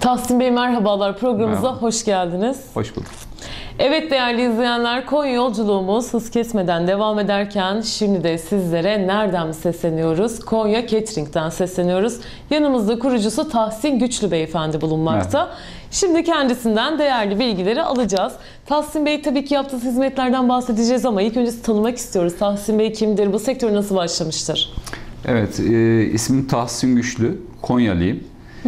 Tahsin Bey merhabalar, programımıza Merhaba. hoş geldiniz. Hoş bulduk. Evet değerli izleyenler, Konya yolculuğumuz hız kesmeden devam ederken şimdi de sizlere nereden sesleniyoruz? Konya Catering'den sesleniyoruz. Yanımızda kurucusu Tahsin Güçlü Beyefendi bulunmakta. Merhaba. Şimdi kendisinden değerli bilgileri alacağız. Tahsin Bey tabii ki yaptığı hizmetlerden bahsedeceğiz ama ilk önce tanımak istiyoruz. Tahsin Bey kimdir? Bu sektör nasıl başlamıştır? Evet, ismim Tahsin Güçlü, Konyalıyım.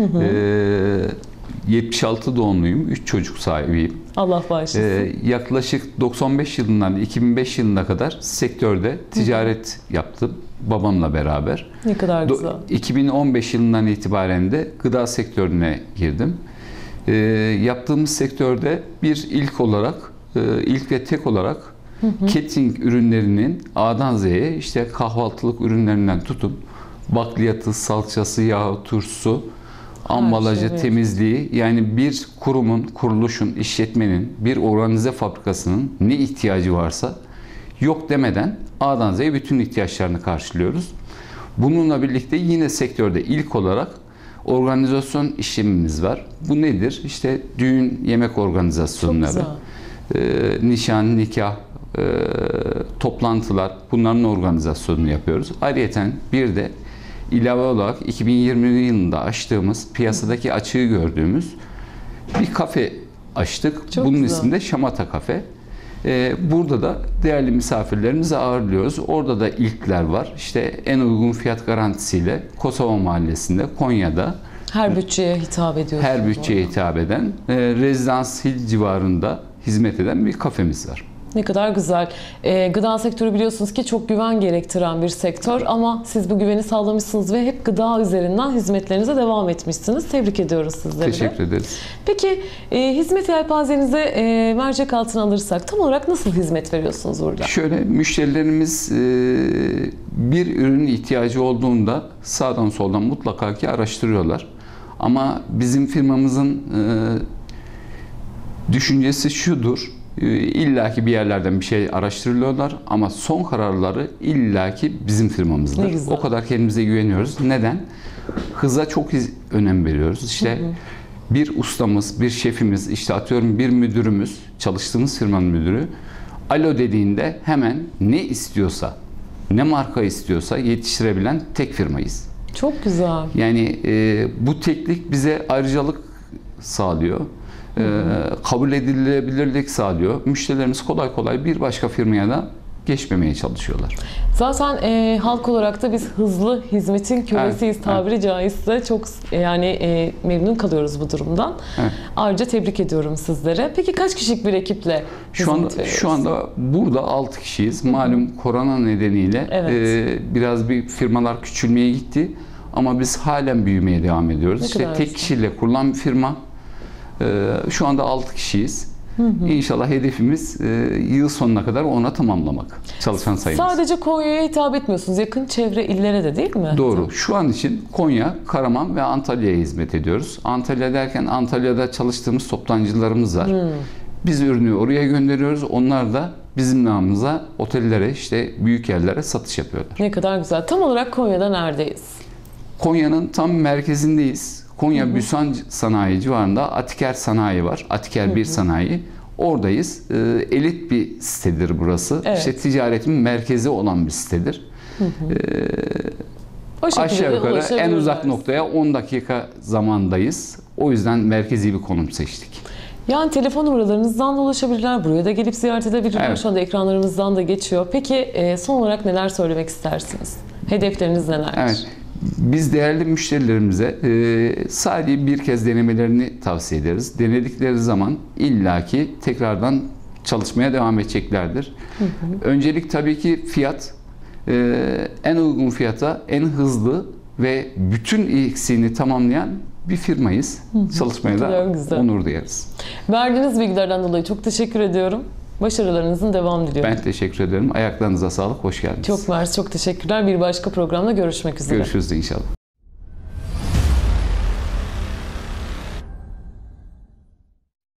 76 doğumluyum, 3 çocuk sahibiyim. Allah bağışlasın. Yaklaşık 95 yılından 2005 yılına kadar sektörde ticaret yaptım babamla beraber. Ne kadar güzel. 2015 yılından itibaren de gıda sektörüne girdim. Yaptığımız sektörde bir ilk ve tek olarak catering ürünlerinin A'dan Z'ye işte kahvaltılık ürünlerinden tutun bakliyatı, salçası, yağı, turşusu, ambalajı, şey, temizliği, yani bir kurumun, kuruluşun, işletmenin, bir organize fabrikasının ne ihtiyacı varsa yok demeden A'dan Z'ye bütün ihtiyaçlarını karşılıyoruz. Bununla birlikte yine sektörde ilk olarak organizasyon işlemimiz var. Bu nedir? İşte düğün, yemek organizasyonları, nişan, nikah, toplantılar, bunların organizasyonunu yapıyoruz. Ayrıyeten bir de ilave olarak 2020 yılında açtığımız, piyasadaki açığı gördüğümüz bir kafe açtık. Çok Bunun güzel. ismi de Şamata Kafe. Burada da değerli misafirlerimizi ağırlıyoruz. Orada da ilkler var. İşte en uygun fiyat garantisiyle Kosova Mahallesi'nde, Konya'da Her bütçeye hitap ediyorsunuz. her bütçeye hitap eden, Rezidans Hill civarında hizmet eden bir kafemiz var. Ne kadar güzel. Gıda sektörü biliyorsunuz ki çok güven gerektiren bir sektör ama siz bu güveni sağlamışsınız ve hep gıda üzerinden hizmetlerinize devam etmişsiniz. Tebrik ediyoruz sizleri de. Teşekkür ederiz. Peki hizmet yelpazenizi mercek altına alırsak tam olarak nasıl hizmet veriyorsunuz burada? Şöyle, müşterilerimiz bir ürünün ihtiyacı olduğunda sağdan soldan mutlaka ki araştırıyorlar. Ama bizim firmamızın düşüncesi şudur. İllaki bir yerlerden bir şey araştırıyorlar ama son kararları illaki bizim firmamızdır. Ne güzel. O kadar kendimize güveniyoruz. Neden? Hıza çok önem veriyoruz. İşte bir ustamız, bir şefimiz, işte atıyorum bir müdürümüz, çalıştığımız firmanın müdürü alo dediğinde hemen ne istiyorsa, ne marka istiyorsa yetiştirebilen tek firmayız. Çok güzel. Yani bu teknik bize ayrıcalık sağlıyor. Kabul edilebilirlik sağlıyor. Müşterilerimiz kolay kolay bir başka firmaya da geçmemeye çalışıyorlar. Zaten halk olarak da biz hızlı hizmetin kölesiyiz tabiri caizse. Çok memnun kalıyoruz bu durumdan. Evet. Ayrıca tebrik ediyorum sizlere. Peki kaç kişilik bir ekiple hizmet veriyoruz? Şu anda burada 6 kişiyiz. Malum korona nedeniyle biraz bir firmalar küçülmeye gitti. Ama biz halen büyümeye devam ediyoruz. İşte tek kişiyle kurulan bir firma. Şu anda 6 kişiyiz. İnşallah hedefimiz yıl sonuna kadar ona tamamlamak. Çalışan sayımız. Sadece Konya'ya hitap etmiyorsunuz. Yakın çevre illere de değil mi? Doğru. Şu an için Konya, Karaman ve Antalya'ya hizmet ediyoruz. Antalya derken Antalya'da çalıştığımız toptancılarımız var. Biz ürünü oraya gönderiyoruz. Onlar da bizim namımıza otellere, işte büyük yerlere satış yapıyorlar. Ne kadar güzel. Tam olarak Konya'da neredeyiz? Konya'nın tam merkezindeyiz. Konya Büsan Sanayi civarında Atiker Sanayi var. Atiker 1 Sanayi. Oradayız. Elit bir sitedir burası. Evet. İşte ticaretin merkezi olan bir sitedir. Aşağı yukarı en uzak noktaya 10 dakika zamandayız. O yüzden merkezi bir konum seçtik. Yani telefon numaralarınızdan da ulaşabilirler. Buraya da gelip ziyaret edebilirler. Evet. Şu anda ekranlarımızdan da geçiyor. Peki son olarak neler söylemek istersiniz? Hedefleriniz nelerdir? Evet. Biz değerli müşterilerimize sadece bir kez denemelerini tavsiye ederiz. Denedikleri zaman illaki tekrardan çalışmaya devam edeceklerdir. Öncelik tabii ki fiyat. En uygun fiyata, en hızlı ve bütün eksiğini tamamlayan bir firmayız. Çalışmaya da onur duyarız. Verdiğiniz bilgilerden dolayı çok teşekkür ediyorum. Başarılarınızın devamını diliyorum. Ben teşekkür ederim. Ayaklarınıza sağlık. Hoş geldiniz. Çok mersi, çok teşekkürler. Bir başka programda görüşmek üzere. Görüşürüz inşallah.